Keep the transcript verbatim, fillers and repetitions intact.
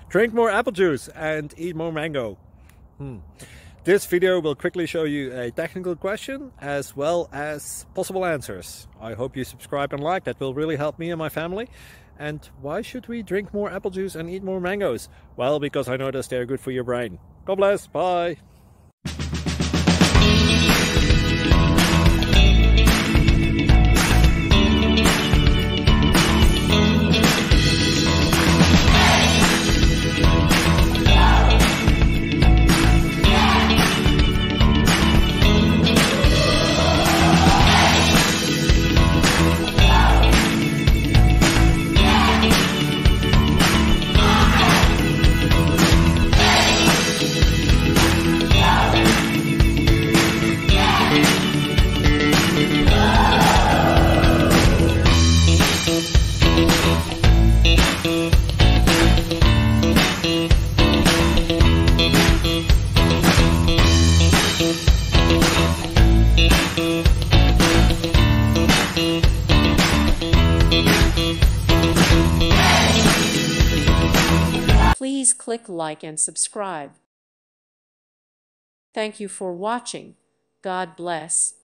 Drink more apple juice and eat more mango. Hmm. This video will quickly show you a technical question as well as possible answers. I hope you subscribe and like, that will really help me and my family. And why should we drink more apple juice and eat more mangoes? Well, because I noticed they're good for your brain. God bless, bye! Please click like and subscribe. Thank you for watching. God bless.